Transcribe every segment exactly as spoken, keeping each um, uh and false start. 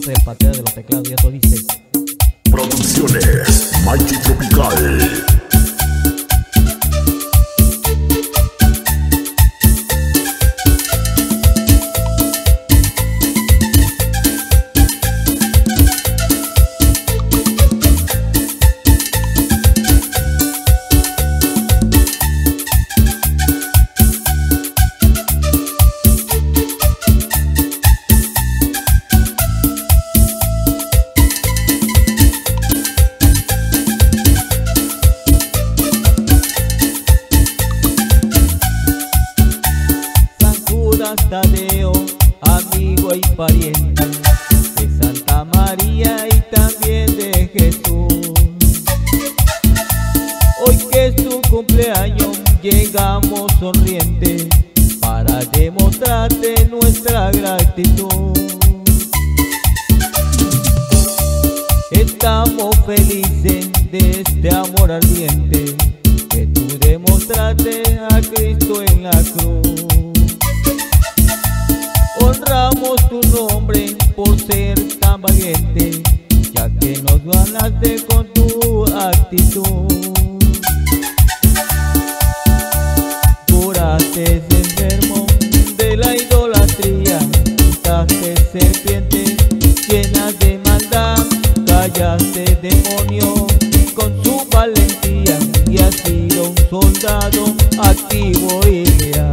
soy el patera de los teclados y eso dice: Producciones Mikey Tropical. Tadeo, amigo y pariente de Santa María y también de Jesús. Hoy que es tu cumpleaños, llegamos sonrientes para demostrarte nuestra gratitud. Estamos felices de este amor ardiente que tú demostraste a Cristo en la cruz. Honramos tu nombre por ser tan valiente, ya que nos ganaste con tu actitud. Curaste ese enfermo de la idolatría, quitaste serpientes llenas de maldad, callaste demonio con su valentía y has sido un soldado activo y leal.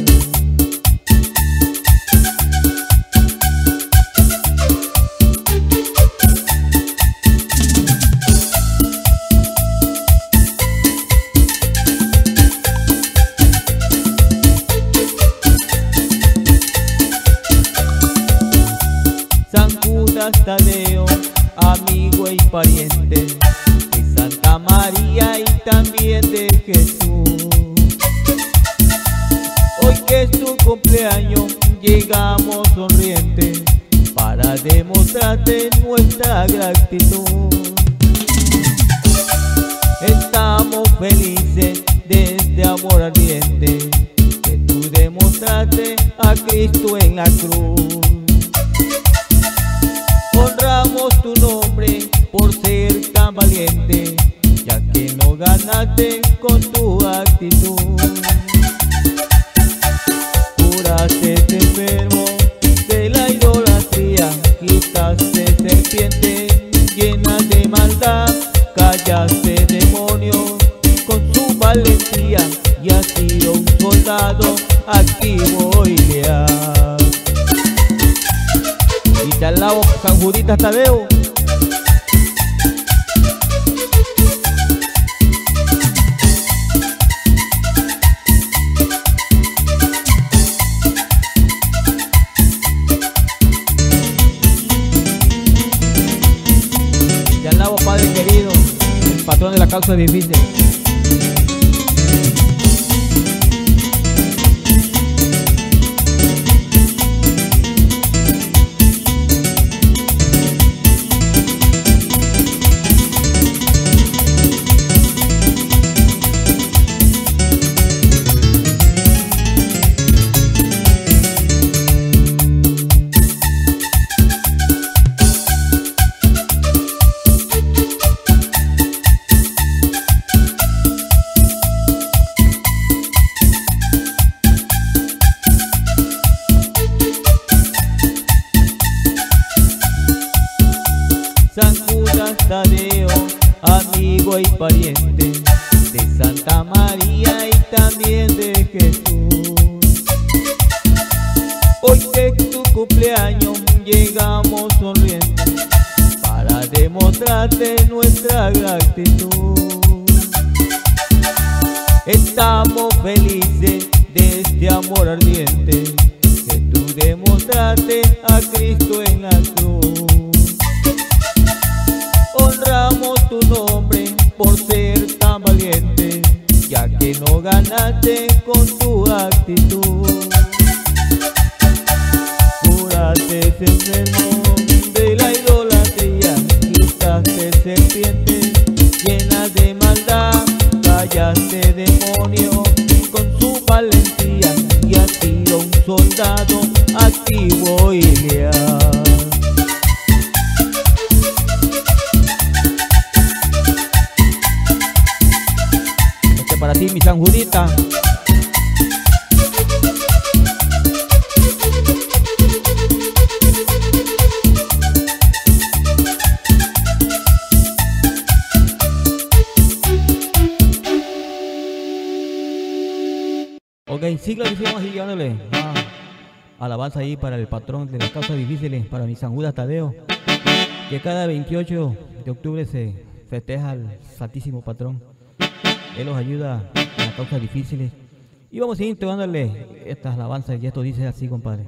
Tadeo, amigo y pariente de Santa María y también de Jesús. Hoy que es tu cumpleaños, llegamos sonrientes para demostrarte nuestra gratitud. Estamos felices de este amor ardiente que tú demostraste a Cristo en la cruz. Honramos tu nombre por ser tan valiente, ya que nos ganaste con tu actitud. Curaste este enfermo de la idolatría, quitaste serpientes llenas de maldad, callaste demonios con su valentía y has sido un soldado activo y leal. Y te alabo, San Juditas Tadeo. Te alabo, Padre querido, el patrón de la causa difícil. San Judas Tadeo, amigo y pariente de Santa María y también de Jesús. Hoy que es tu cumpleaños, llegamos sonrientes para demostrarte nuestra gratitud. Estamos felices de este amor ardiente que tú demostraste a Cristo en la cruz. Honramos tu nombre por ser tan valiente, ya que no ganaste con tu actitud. Curaste ese enfermo de la idolatría, quitaste serpientes llenas de maldad, callaste demonio con su valentía y has sido un soldado activo y leal. Juanita. Ok, sí, claro que sí, vamos a seguir dándole ah, alabanza ahí para el patrón de las causas difíciles, para mi San Judas Tadeo, que cada veintiocho de octubre se festeja al Santísimo Patrón. Él los ayuda en las causas difíciles. Y vamos a seguir dándole estas alabanzas, y esto dice así, compadre.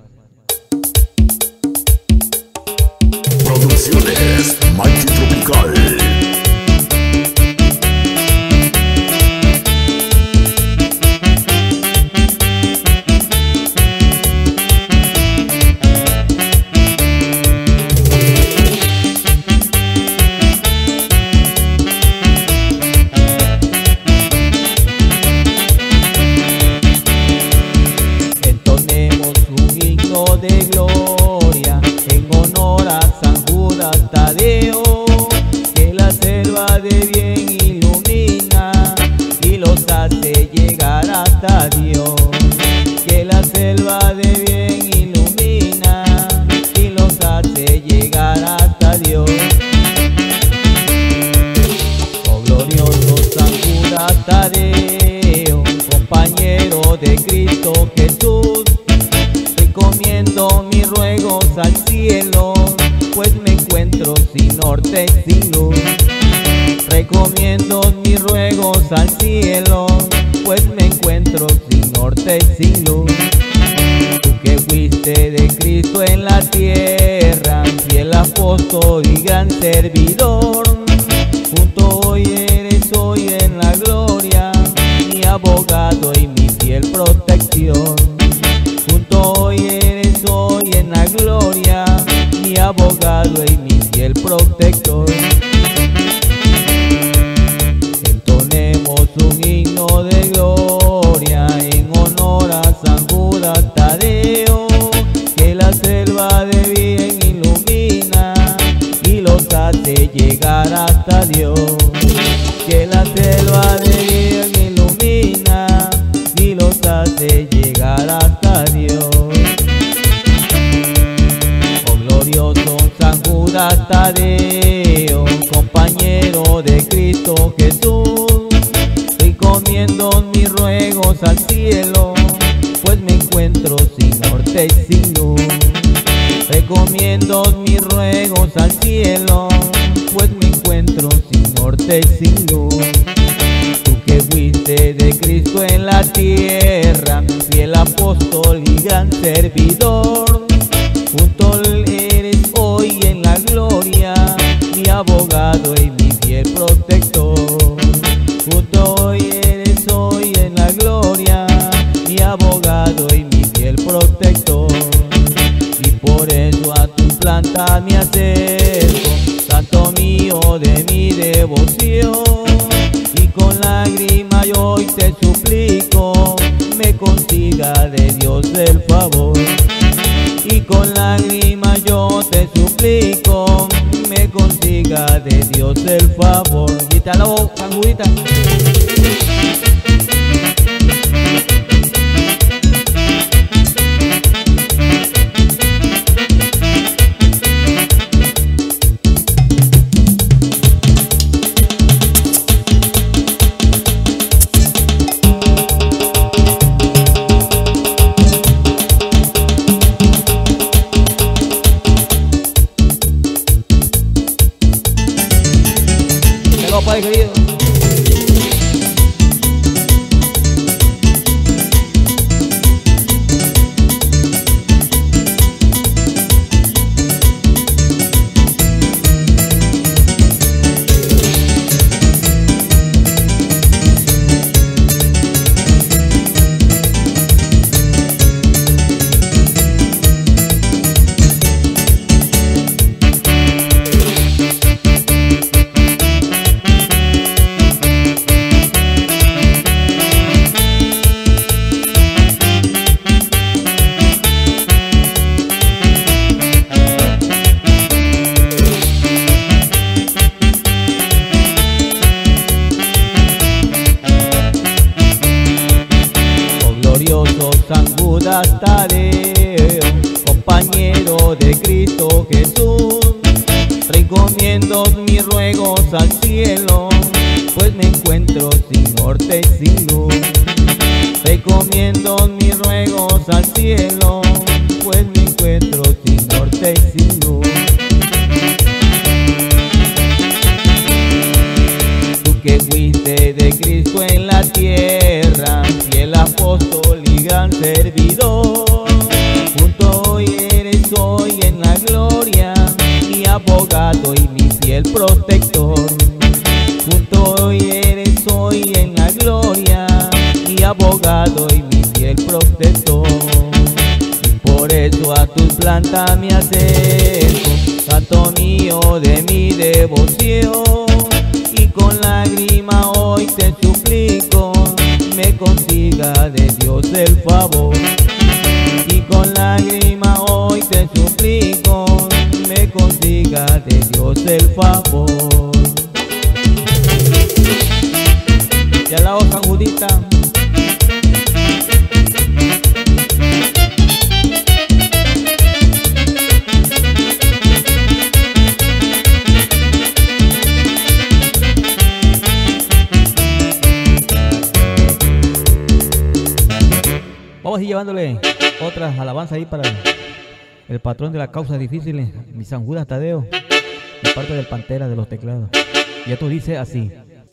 Producciones Mighty Tropical. De gloria en honor a San Judas Tadeo, que la selva de bien ilumina y los hace llegar hasta Dios. Que la selva de bien ilumina y los hace llegar hasta Dios. Oh glorioso San Judas Tadeo, compañero de Cristo Jesús, recomiendo mis ruegos al cielo, pues me encuentro sin norte y sin luz. Recomiendo mis ruegos al cielo, pues me encuentro sin norte y sin luz. Tú que fuiste de Cristo en la tierra, fiel apóstol y gran servidor, junto hoy eres hoy en la gloria, mi abogado y mi fiel protección. Junto hoy eres hoy en la gloria, mi abogado y mi fiel protector. Entonemos un himno de gloria en honor a San Judas Tadeo, que la selva de bien ilumina y los hace llegar hasta Dios. Que la selva de bien ilumina y los hace llegar hasta Dios. Oh glorioso San Judas Tadeo, compañero de Cristo Jesús, recomiendo mis ruegos al cielo, pues me encuentro sin norte y sin luz. Recomiendo mis ruegos al cielo, pues me encuentro sin norte y sin luz. Tú que fuiste de Cristo en la tierra, fiel apóstol y gran servidor, junto eres hoy en la gloria, mi abogado y mi fiel protector. Junto hoy eres hoy en la gloria, mi abogado y mi fiel protector. Y por eso a tu planta me acerco, santo mío de mi devoción, y con lágrima yo hoy te suplico, me consiga de Dios el favor. Y con lágrima yo te suplico, me consiga de Dios el favor. Y te alabo, San Judita. Padre querido. Judas Tadeo, compañero de Cristo Jesús. Recomiendo mis ruegos al cielo, pues me encuentro sin norte y sin luz. Recomiendo mis ruegos al cielo, pues me encuentro sin norte y sin luz. Tú que fuiste de Cristo en la tierra, fiel apóstol y gran servidor, junto hoy eres hoy en la gloria, mi abogado y mi fiel protector. Junto hoy eres hoy en la gloria, mi abogado y mi fiel protector. Y por eso a tus plantas me acerco, santo mío de mi devoción, y con lágrima hoy te suplico, me consiga de Dios el favor. Y con lágrima hoy te suplico, me consiga de Dios el favor. Y al lado San Judita. Vamos a ir llevándole otras alabanzas ahí para el, el patrón de las causas difíciles, mi San Judas Tadeo, de parte del Pantera de los teclados. Y esto dice así.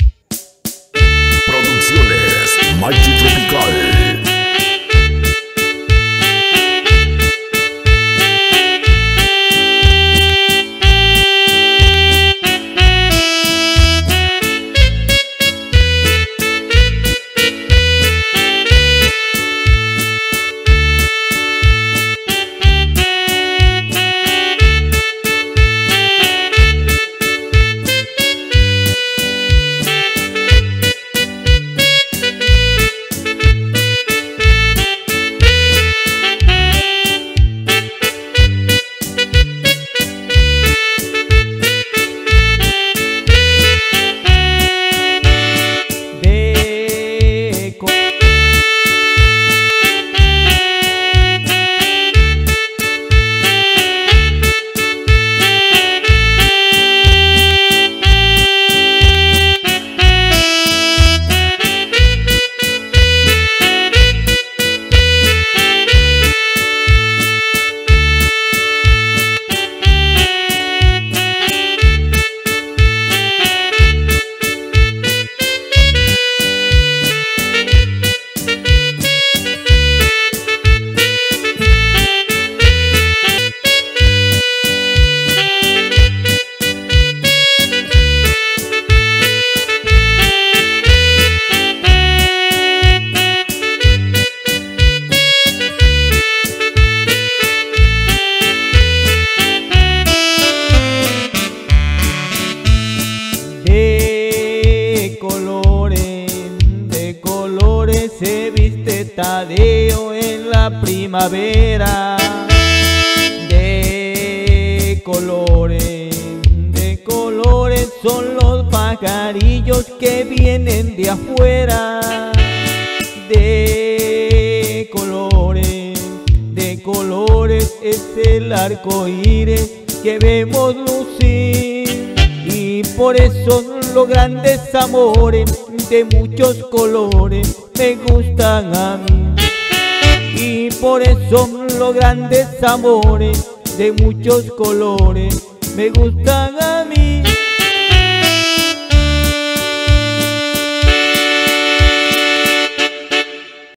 Producciones Mighty Tropical. Se viste Tadeo en la primavera, de colores, de colores son los pajarillos que vienen de afuera. De colores, de colores es el arco iris que vemos lucir, y por eso los grandes amores de muchos colores me gustan a mí. Y por eso los grandes amores de muchos colores me gustan a mí.